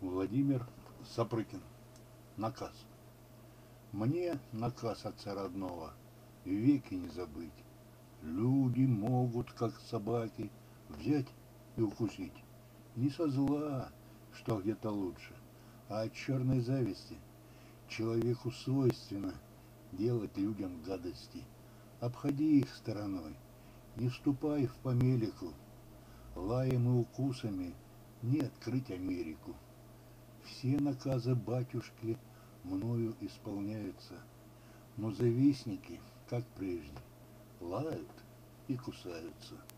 Владимир Сапрыкин. Наказ. Мне наказ отца родного веки не забыть. Люди могут, как собаки, взять и укусить. Не со зла, что где-то лучше, а от черной зависти. Человеку свойственно делать людям гадости. Обходи их стороной, не вступай в помелику. Лаем и укусами не открыть Америку. Все наказы батюшки мною исполняются, но завистники, как прежде, лают и кусаются.